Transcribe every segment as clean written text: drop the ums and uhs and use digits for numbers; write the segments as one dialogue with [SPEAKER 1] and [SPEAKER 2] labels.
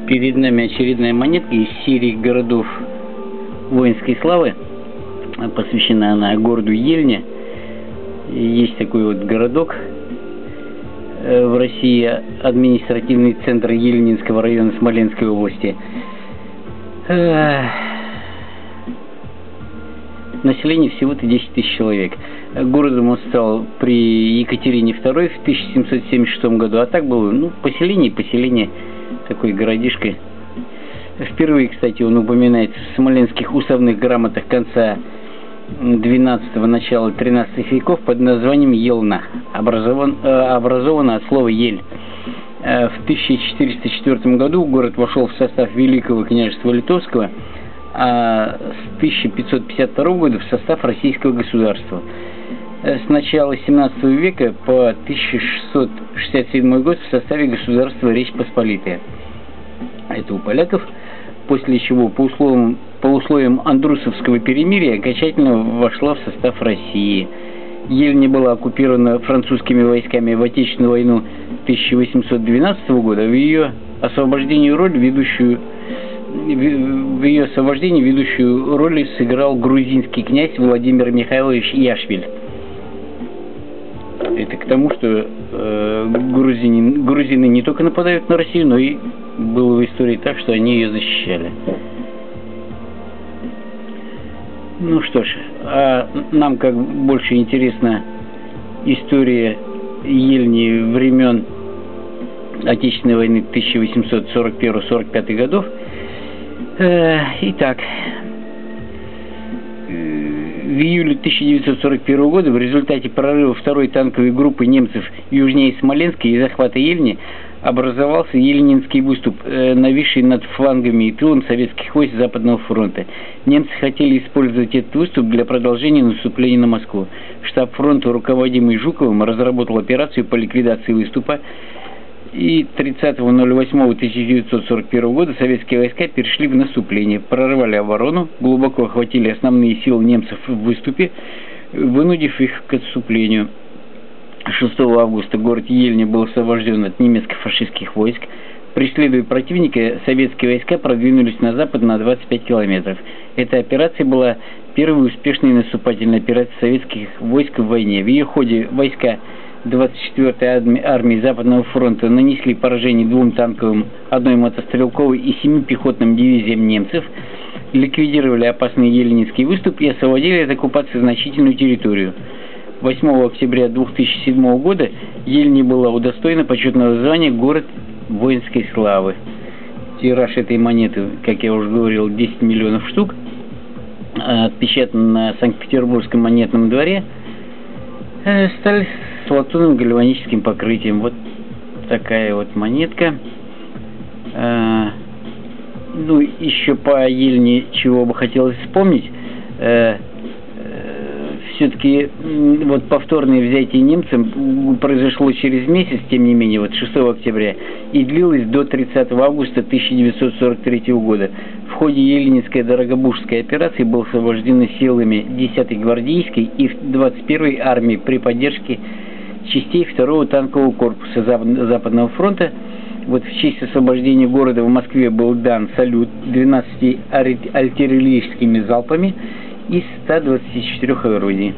[SPEAKER 1] Перед нами очередная монетка из серии городов воинской славы. Посвящена она городу Ельне. Есть такой вот городок в России, административный центр Ельнинского района Смоленской области. Население всего-то 10 тысяч человек. Городом он стал при Екатерине II в 1776 году, а так было, поселение, такой городишко. Впервые, кстати, он упоминается в смоленских уставных грамотах конца XII – начала XIII веков под названием Елна, образовано от слова «ель». В 1404 году город вошел в состав Великого княжества Литовского, а с 1552 года в состав Российского государства. С начала XVII века по 1667 год в составе государства Речь Посполитая. Это у поляков, после чего по условиям Андрусовского перемирия окончательно вошла в состав России. Ельня была оккупирована французскими войсками в Отечественную войну 1812 года. В ее освобождении ведущую роль сыграл грузинский князь Владимир Михайлович Яшвиль. Это к тому, что грузины не только нападают на Россию, но и было в истории так, что они ее защищали. Ну что ж, а нам как больше интересна история Ельни времен Отечественной войны 1841-45 годов. Итак, в июле 1941 года в результате прорыва второй танковой группы немцев южнее Смоленска и захвата Ельни образовался Ельнинский выступ, нависший над флангами и тылом советских войск Западного фронта. Немцы хотели использовать этот выступ для продолжения наступления на Москву. Штаб фронта, руководимый Жуковым, разработал операцию по ликвидации выступа, и 30.08.1941 года советские войска перешли в наступление, прорвали оборону, глубоко охватили основные силы немцев в выступе, вынудив их к отступлению. 6 августа город Ельня был освобожден от немецко-фашистских войск. Преследуя противника, советские войска продвинулись на запад на 25 километров. Эта операция была первой успешной наступательной операцией советских войск в войне. В ее ходе войска 24-й армии Западного фронта нанесли поражение 2 танковым, 1 мотострелковой и 7 пехотным дивизиям немцев, ликвидировали опасный Ельнинский выступ и освободили от оккупации значительную территорию. 8 октября 2007 года Ельня была удостоена почетного звания «Город воинской славы». Тираж этой монеты, как я уже говорил, 10 миллионов штук, отпечатан на Санкт-Петербургском монетном дворе, стали с латунным гальваническим покрытием. Вот такая вот монетка. Еще по Ельне чего бы хотелось вспомнить. Все-таки вот повторное взятие немцам произошло через месяц, тем не менее, вот 6 октября, и длилось до 30 августа 1943 года. В ходе Ельнинской Дорогобужской операции был освобождены силами 10-й гвардейской и 21-й армии при поддержке частей 2-го танкового корпуса Западного фронта. Вот в честь освобождения города в Москве был дан салют 12 артиллерийскими залпами из 124 орудий.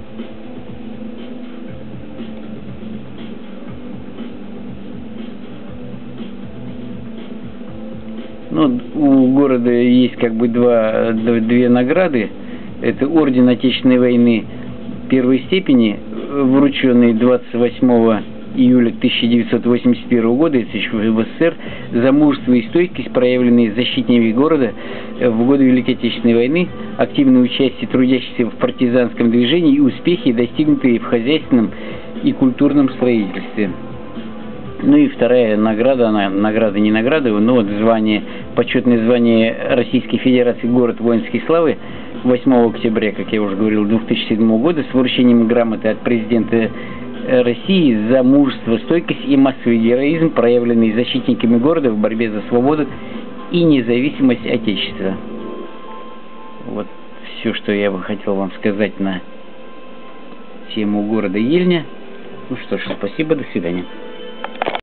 [SPEAKER 1] У города есть как бы две награды. Это орден Отечественной войны первой степени, врученный 28 июля 1981 года в СССР за мужество и стойкость, проявленные защитниками города в годы Великой Отечественной войны, активное участие трудящихся в партизанском движении и успехи, достигнутые в хозяйственном и культурном строительстве. Ну и вторая награда, звание, почетное звание Российской Федерации «Город воинской славы» 8 октября, как я уже говорил, 2007 года с вручением грамоты от президента России за мужество, стойкость и массовый героизм, проявленный защитниками города в борьбе за свободу и независимость Отечества. Вот все, что я бы хотел вам сказать на тему города Ельня. Ну что ж, спасибо, до свидания.